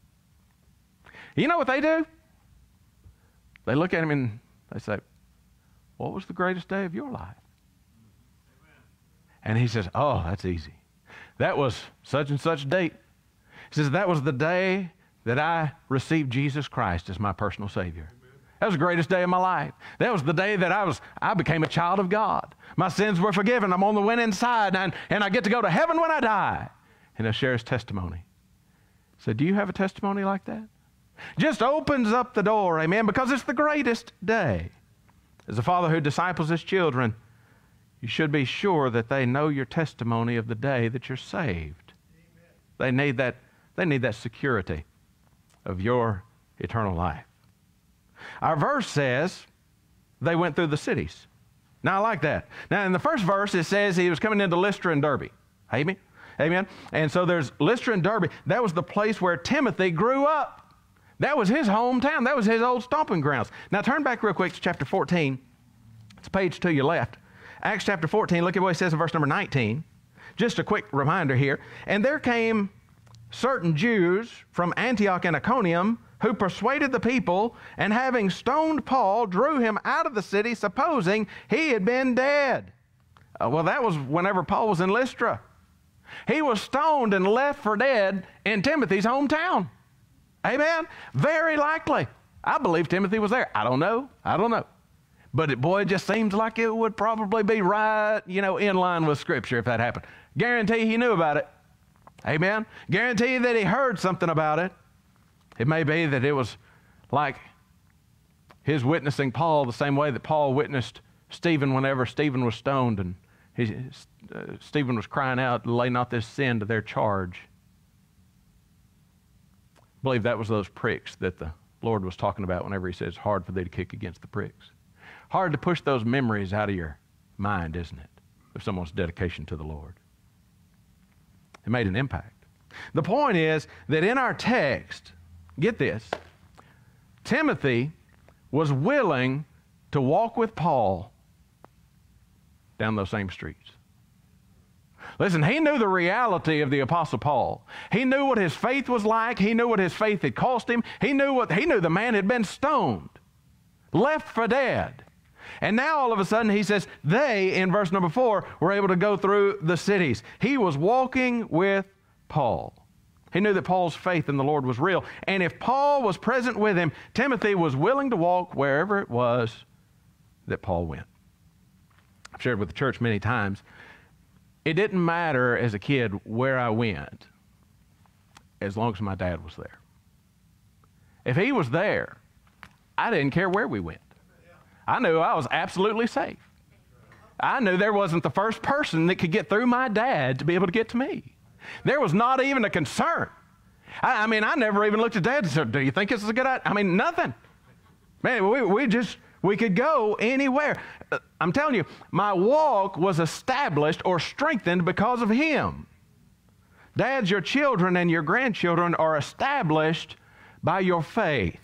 [SPEAKER 5] You know what they do? They look at him and they say, what was the greatest day of your life? And he says, oh, that's easy. That was such and such date. He says, that was the day that I received Jesus Christ as my personal Savior. That was the greatest day of my life. That was the day that I was, I became a child of God. My sins were forgiven. I'm on the winning side, and, and I get to go to heaven when I die. And he'll share his testimony. So do you have a testimony like that? Just opens up the door, amen, because it's the greatest day. As a father who disciples his children, you should be sure that they know your testimony of the day that you're saved. Amen. They need that, they need that security of your eternal life. Our verse says they went through the cities. Now, I like that. Now, in the first verse, it says he was coming into Lystra and Derbe. Amen? Amen? And so there's Lystra and Derbe. That was the place where Timothy grew up. That was his hometown. That was his old stomping grounds. Now, turn back real quick to chapter fourteen. It's a page to your left. Acts chapter fourteen, look at what it says in verse number nineteen. Just a quick reminder here. And there came certain Jews from Antioch and Iconium, who persuaded the people, and having stoned Paul, drew him out of the city, supposing he had been dead. Uh, well, that was whenever Paul was in Lystra. He was stoned and left for dead in Timothy's hometown. Amen? Very likely. I believe Timothy was there. I don't know. I don't know. But it, boy, it just seems like it would probably be right, you know, in line with Scripture if that happened. Guarantee he knew about it. Amen? Guarantee that he heard something about it. It may be that it was like his witnessing Paul the same way that Paul witnessed Stephen whenever Stephen was stoned, and he, uh, Stephen was crying out, lay not this sin to their charge. I believe that was those pricks that the Lord was talking about whenever he says, it's hard for thee to kick against the pricks. Hard to push those memories out of your mind, isn't it, of someone's dedication to the Lord. It made an impact. The point is that in our text, get this, Timothy was willing to walk with Paul down those same streets. Listen, he knew the reality of the Apostle Paul. He knew what his faith was like. He knew what his faith had cost him. He knew what he knew the man had been stoned, left for dead. And now all of a sudden he says they, in verse number four, were able to go through the cities. He was walking with Paul. He knew that Paul's faith in the Lord was real. And if Paul was present with him, Timothy was willing to walk wherever it was that Paul went. I've shared with the church many times, it didn't matter as a kid where I went as long as my dad was there. If he was there, I didn't care where we went. I knew I was absolutely safe. I knew there wasn't the first person that could get through my dad to be able to get to me. There was not even a concern. I, I mean, I never even looked at Dad and said, do you think this is a good idea? I mean, nothing. Man, we, we just, we could go anywhere. Uh, I'm telling you, my walk was established or strengthened because of him. Dads, your children and your grandchildren are established by your faith,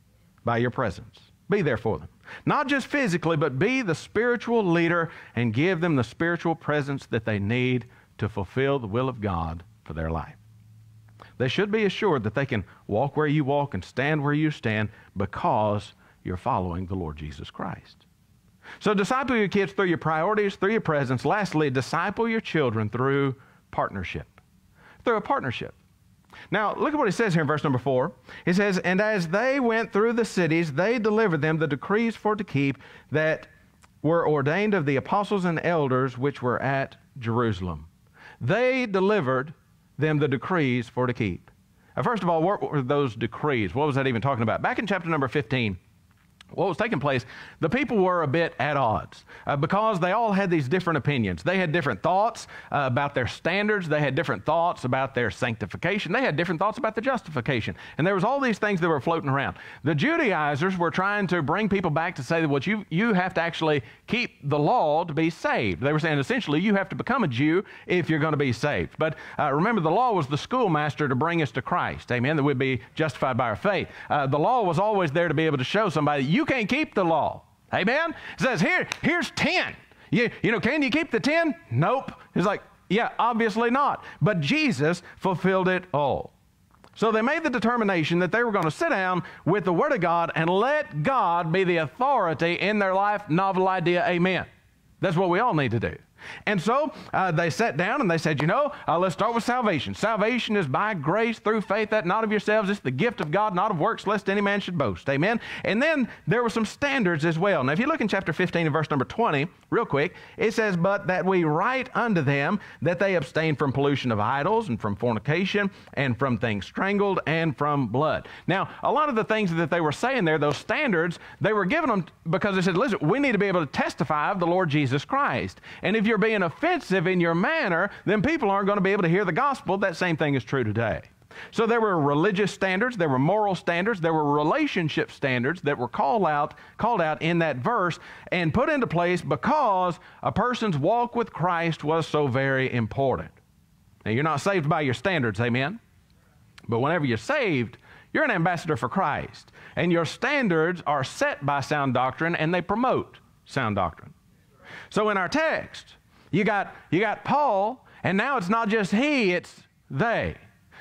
[SPEAKER 5] by your presence. Be there for them. Not just physically, but be the spiritual leader and give them the spiritual presence that they need to fulfill the will of God for their life. They should be assured that they can walk where you walk and stand where you stand because you're following the Lord Jesus Christ. So disciple your kids through your priorities, through your presence. Lastly, disciple your children through partnership. Through a partnership. Now, look at what it says here in verse number four. It says, and as they went through the cities, they delivered them the decrees for to keep that were ordained of the apostles and elders which were at Jerusalem. They delivered them the decrees for to keep. Now, first of all, what were those decrees? What was that even talking about? Back in chapter number fifteen, what was taking place, the people were a bit at odds uh, because they all had these different opinions. They had different thoughts uh, about their standards. They had different thoughts about their sanctification. They had different thoughts about the justification. And there was all these things that were floating around. The Judaizers were trying to bring people back to say that what you, you have to actually keep the law to be saved. They were saying essentially you have to become a Jew if you're going to be saved. But uh, remember, the law was the schoolmaster to bring us to Christ. Amen. That we'd be justified by our faith. Uh, the law was always there to be able to show somebody you can't keep the law. Amen? It says, here, here's ten. You, you know, can you keep the ten? Nope. It's like, yeah, obviously not. But Jesus fulfilled it all. So they made the determination that they were going to sit down with the Word of God and let God be the authority in their life. Novel idea, amen. That's what we all need to do. And so uh, they sat down and they said, you know, uh, let's start with salvation. Salvation is by grace through faith, that not of yourselves. It's the gift of God, not of works, lest any man should boast. Amen. And then there were some standards as well. Now, if you look in chapter fifteen and verse number twenty, real quick, it says, but that we write unto them that they abstain from pollution of idols and from fornication and from things strangled and from blood. Now, a lot of the things that they were saying there, those standards, they were giving them because they said, listen, we need to be able to testify of the Lord Jesus Christ. And if you're being offensive in your manner, then people aren't going to be able to hear the gospel. That same thing is true today. So there were religious standards, there were moral standards, there were relationship standards that were called out, called out in that verse and put into place because a person's walk with Christ was so very important. Now, you're not saved by your standards, amen? But whenever you're saved, you're an ambassador for Christ. And your standards are set by sound doctrine and they promote sound doctrine. So in our text, You got, you got Paul, and now it's not just he, it's they.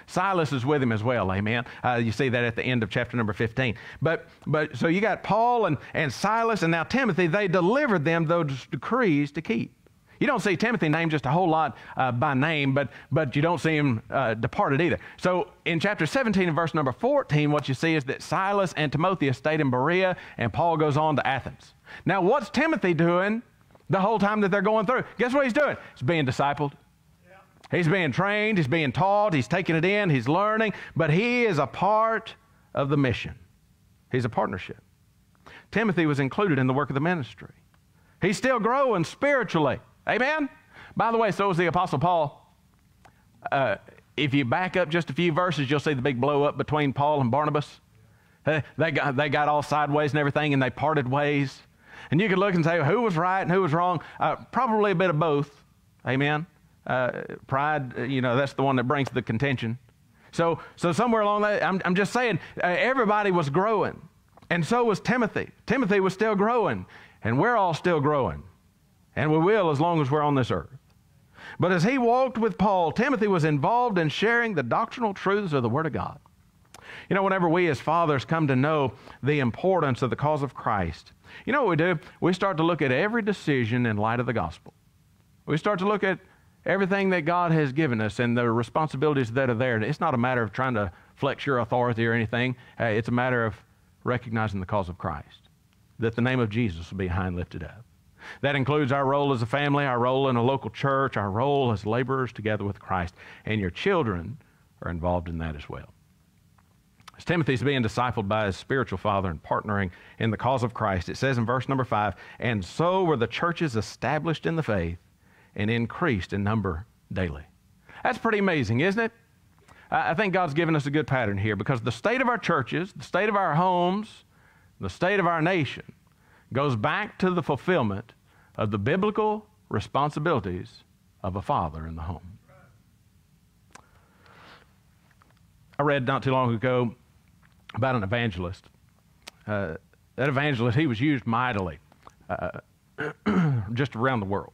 [SPEAKER 5] Silas is with him as well, amen. Uh, you see that at the end of chapter number fifteen. But but so you got Paul and, and Silas and now Timothy. They delivered them those decrees to keep. You don't see Timothy named just a whole lot uh, by name, but but you don't see him uh, departed either. So in chapter seventeen and verse number fourteen, what you see is that Silas and Timotheus stayed in Berea, and Paul goes on to Athens. Now, what's Timothy doing the whole time that they're going through? Guess what he's doing? He's being discipled. He's being trained, he's being taught, he's taking it in, he's learning, but he is a part of the mission. He's a partnership. Timothy was included in the work of the ministry. He's still growing spiritually. Amen? By the way, so was the Apostle Paul. Uh, if you back up just a few verses, you'll see the big blow up between Paul and Barnabas. Uh, they, got, they got all sideways and everything, and they parted ways. And you could look and say, who was right and who was wrong? Uh, probably a bit of both. Amen? Uh, pride, uh, you know, that's the one that brings the contention. So, so somewhere along that, I'm, I'm just saying, uh, everybody was growing, and so was Timothy. Timothy was still growing, and we're all still growing, and we will as long as we're on this earth. But as he walked with Paul, Timothy was involved in sharing the doctrinal truths of the Word of God. You know, whenever we as fathers come to know the importance of the cause of Christ, you know what we do? We start to look at every decision in light of the gospel. We start to look at everything that God has given us and the responsibilities that are there. And it's not a matter of trying to flex your authority or anything. Uh, it's a matter of recognizing the cause of Christ, that the name of Jesus will be high and lifted up. That includes our role as a family, our role in a local church, our role as laborers together with Christ. And your children are involved in that as well. As Timothy's being discipled by his spiritual father and partnering in the cause of Christ, it says in verse number five, and so were the churches established in the faith and increased in number daily. That's pretty amazing, isn't it? I think God's given us a good pattern here, because the state of our churches, the state of our homes, the state of our nation goes back to the fulfillment of the biblical responsibilities of a father in the home. I read not too long ago about an evangelist. Uh, that evangelist, he was used mightily uh, just around the world.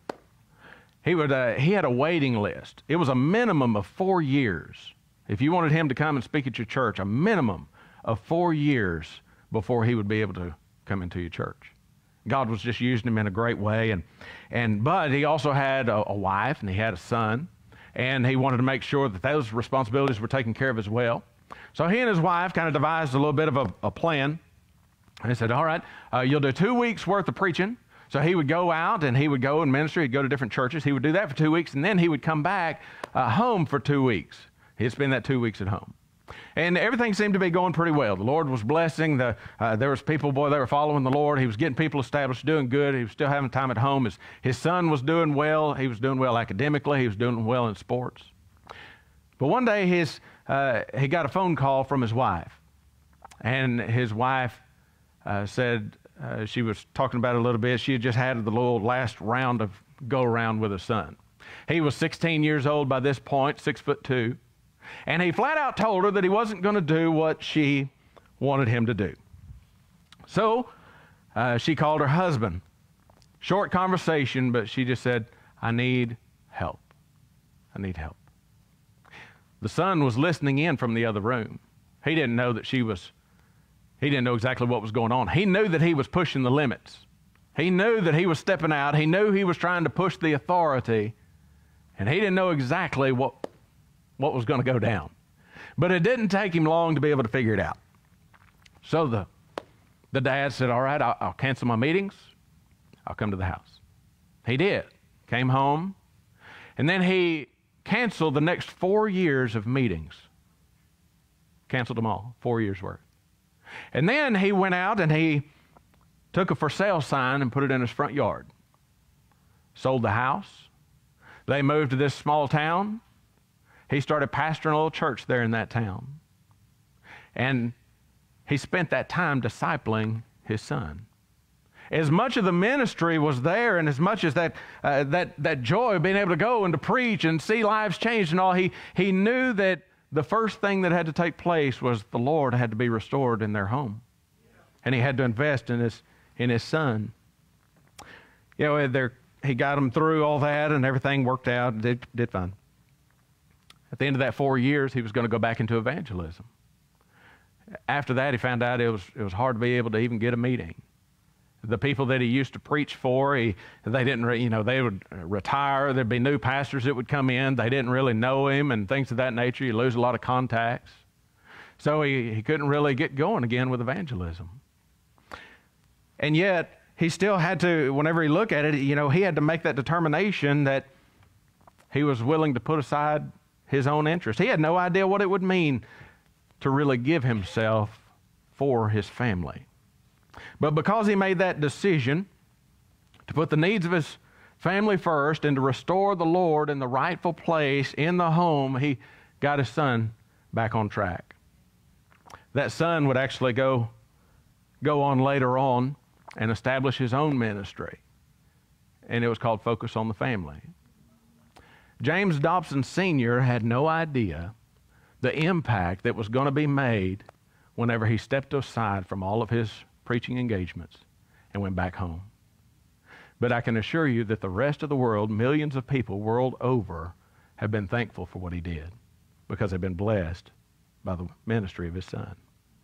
[SPEAKER 5] He would. Uh, he had a waiting list. It was a minimum of four years. If you wanted him to come and speak at your church, a minimum of four years before he would be able to come into your church. God was just using him in a great way. And, and but he also had a, a wife, and he had a son, and he wanted to make sure that those responsibilities were taken care of as well. So he and his wife kind of devised a little bit of a, a plan. And he said, all right, uh, you'll do two weeks worth of preaching. So he would go out and he would go and minister. He'd go to different churches. He would do that for two weeks, and then he would come back uh, home for two weeks. He'd spend that two weeks at home. And everything seemed to be going pretty well. The Lord was blessing. The, uh, there was people, boy, they were following the Lord. He was getting people established, doing good. He was still having time at home. His, his son was doing well. He was doing well academically. He was doing well in sports. But one day his, uh, he got a phone call from his wife. And his wife uh, said, uh, she was talking about it a little bit. She had just had the little last round of go-around with her son. He was sixteen years old by this point, six foot two. And he flat out told her that he wasn't going to do what she wanted him to do. So uh, she called her husband. Short conversation, but she just said, I need help. I need help. The son was listening in from the other room. He didn't know that she was, he didn't know exactly what was going on. He knew that he was pushing the limits. He knew that he was stepping out. He knew he was trying to push the authority. And he didn't know exactly what what was going to go down. But it didn't take him long to be able to figure it out. So the, the dad said, all right, I'll, I'll cancel my meetings. I'll come to the house. He did. Came home. And then he canceled the next four years of meetings. Canceled them all, four years worth. And then he went out and he took a for sale sign and put it in his front yard. Sold the house. They moved to this small town. He started pastoring a little church there in that town. And he spent that time discipling his son. As much of the ministry was there, and as much as that, uh, that, that joy of being able to go and to preach and see lives changed and all, he, he knew that the first thing that had to take place was the Lord had to be restored in their home. And he had to invest in his, in his son. You know, he got him through all that, and everything worked out and did, did fine. At the end of that four years, he was going to go back into evangelism. After that, he found out it was, it was hard to be able to even get a meeting. The people that he used to preach for, he, they didn't, re, you know, they would retire. There'd be new pastors that would come in. They didn't really know him and things of that nature. You lose a lot of contacts. So he, he couldn't really get going again with evangelism. And yet, he still had to, whenever he looked at it, you know, he had to make that determination that he was willing to put aside his own interest. He had no idea what it would mean to really give himself for his family. But because he made that decision to put the needs of his family first and to restore the Lord in the rightful place in the home, he got his son back on track. That son would actually go, go on later on and establish his own ministry. And it was called Focus on the Family. James Dobson Senior had no idea the impact that was going to be made whenever he stepped aside from all of his preaching engagements and went back home. But I can assure you that the rest of the world, millions of people world over, have been thankful for what he did because they've been blessed by the ministry of his son.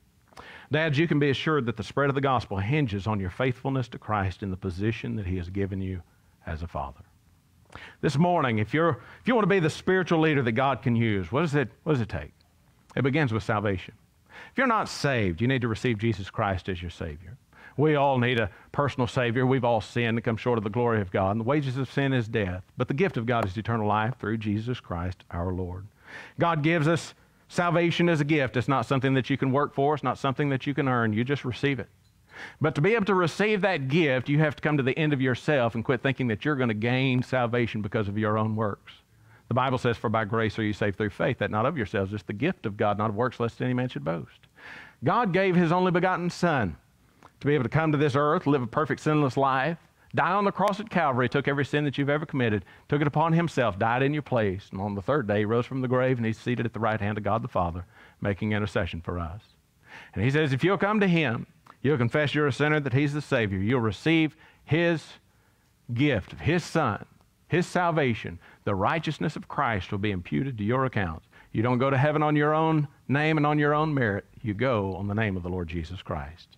[SPEAKER 5] Dads, you can be assured that the spread of the gospel hinges on your faithfulness to Christ in the position that he has given you as a father. This morning, if you're if you want to be the spiritual leader that God can use, what does it what does it take? It begins with salvation. If you're not saved, you need to receive Jesus Christ as your Savior. We all need a personal Savior. We've all sinned and come short of the glory of God. And the wages of sin is death. But the gift of God is eternal life through Jesus Christ our Lord. God gives us salvation as a gift. It's not something that you can work for. It's not something that you can earn. You just receive it. But to be able to receive that gift, you have to come to the end of yourself and quit thinking that you're going to gain salvation because of your own works. The Bible says, for by grace are you saved through faith, that not of yourselves. It's the gift of God, not of works, lest any man should boast. God gave his only begotten Son to be able to come to this earth, live a perfect sinless life, die on the cross at Calvary, took every sin that you've ever committed, took it upon himself, died in your place, and on the third day he rose from the grave, and he's seated at the right hand of God the Father, making intercession for us. And he says, if you'll come to him, you'll confess you're a sinner, that he's the Savior. You'll receive his gift of his Son, his salvation. The righteousness of Christ will be imputed to your account. You don't go to heaven on your own name and on your own merit. You go on the name of the Lord Jesus Christ.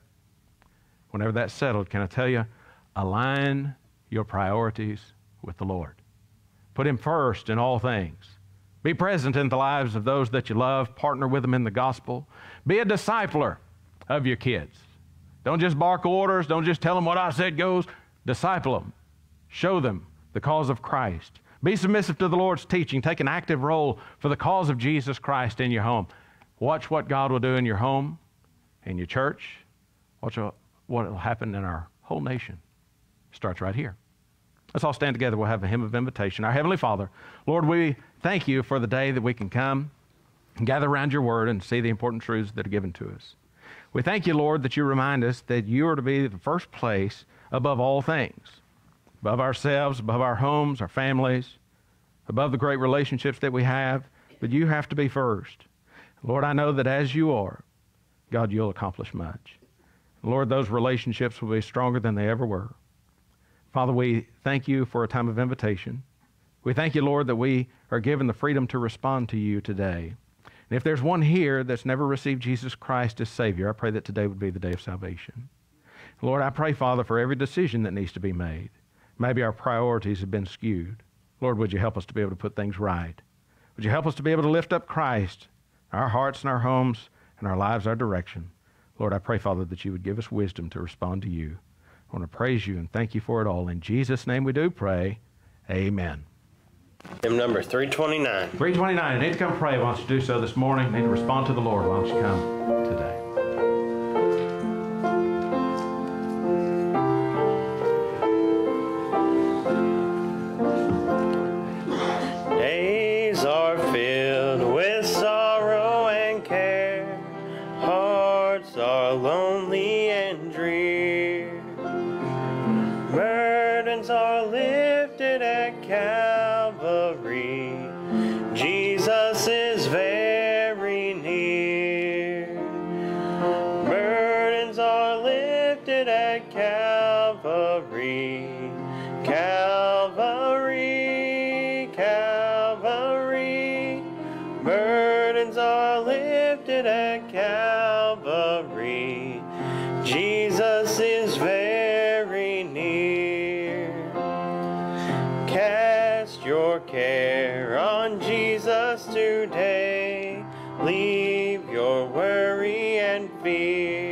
[SPEAKER 5] Whenever that's settled, can I tell you, align your priorities with the Lord. Put him first in all things. Be present in the lives of those that you love. Partner with them in the gospel. Be a discipler of your kids. Don't just bark orders. Don't just tell them what I said goes. Disciple them. Show them the cause of Christ. Be submissive to the Lord's teaching. Take an active role for the cause of Jesus Christ in your home. Watch what God will do in your home, in your church. Watch what will happen in our whole nation. It starts right here. Let's all stand together. We'll have a hymn of invitation. Our Heavenly Father, Lord, we thank you for the day that we can come and gather around your word and see the important truths that are given to us. We thank you, Lord, that you remind us that you are to be the first place above all things, above ourselves, above our homes, our families, above the great relationships that we have, but you have to be first. Lord, I know that as you are, God, you'll accomplish much. Lord, those relationships will be stronger than they ever were. Father, we thank you for a time of invitation. We thank you, Lord, that we are given the freedom to respond to you today. And if there's one here that's never received Jesus Christ as Savior, I pray that today would be the day of salvation. Lord, I pray, Father, for every decision that needs to be made. Maybe our priorities have been skewed. Lord, would you help us to be able to put things right? Would you help us to be able to lift up Christ, our hearts and our homes and our lives, our direction? Lord, I pray, Father, that you would give us wisdom to respond to you. I want to praise you and thank you for it all. In Jesus' name we do pray. Amen.
[SPEAKER 1] Hymn number three twenty-nine.
[SPEAKER 5] three twenty-nine. You need to come pray. Why don't you do so this morning? You need to respond to the Lord. Why don't you come today?
[SPEAKER 1] Days are filled with sorrow and care. Hearts are lonely and drear. Burdens are lifted at Calvary. Jesus is very near. Burdens are lifted at Calvary. Calvary, Calvary. care on Jesus today. Leave your worry and fear.